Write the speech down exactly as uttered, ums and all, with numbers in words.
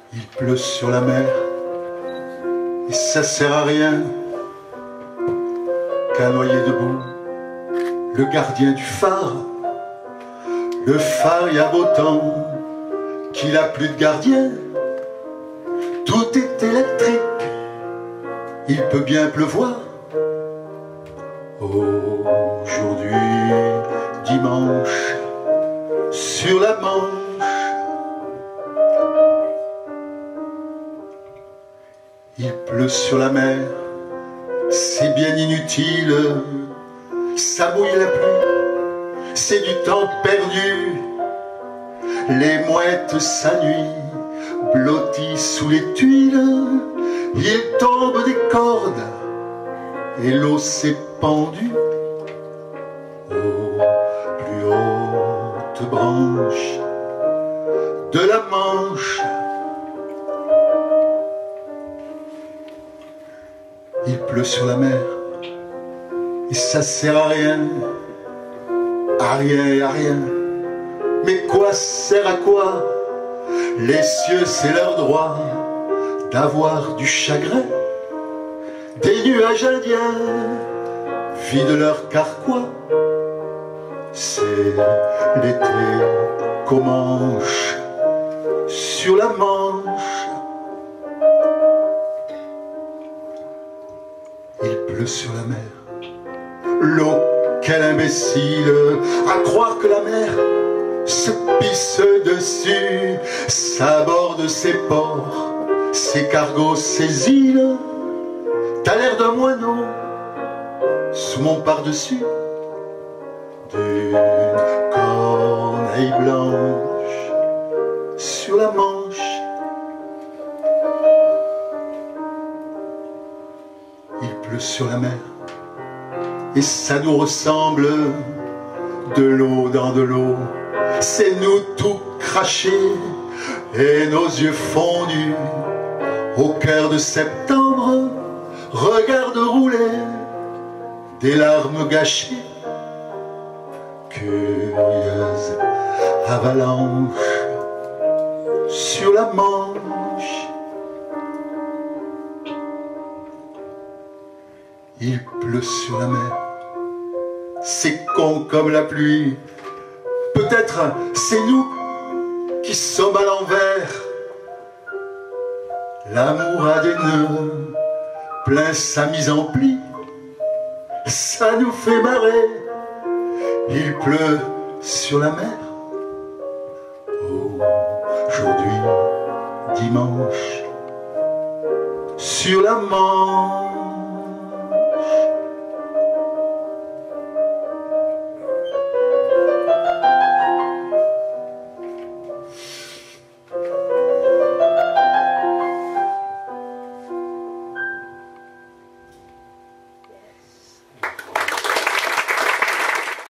Il pleut sur la mer et ça sert à rien qu'un noyé debout, le gardien du phare. Le phare y a beau temps qu'il a plus de gardien. Tout est électrique, il peut bien pleuvoir. Aujourd'hui, dimanche, sur la Manche, il pleut sur la mer, c'est bien inutile, ça mouille la pluie, c'est du temps perdu. Les mouettes s'ennuient, blotties sous les tuiles, il tombe des cordes et l'eau s'est pendue aux plus hautes branches de la Manche. Il pleut sur la mer et ça sert à rien, à rien et à rien. Mais quoi sert à quoi? Les cieux, c'est leur droit d'avoir du chagrin. Des nuages indiens vident leur carquois. C'est l'été qu'aux Manches, sur la Manche. Il pleut sur la mer. L'eau, quel imbécile, à croire que la mer se pisse dessus, s'aborde ses ports, ses cargos, ses îles. T'as l'air d'un moineau sous mon par-dessus, d'une corneille blanche sur la Manche. Il pleut sur la mer et ça nous ressemble, de l'eau dans de l'eau. C'est nous tout crachés et nos yeux fondus au cœur de septembre. Regarde rouler des larmes gâchées, curieuse avalanche sur la Manche. Il pleut sur la mer, c'est con comme la pluie. Peut-être c'est nous qui sommes à l'envers. L'amour a des nœuds plein sa mise en pli, ça nous fait marrer. Il pleut sur la mer. Aujourd'hui, dimanche, sur la Manche.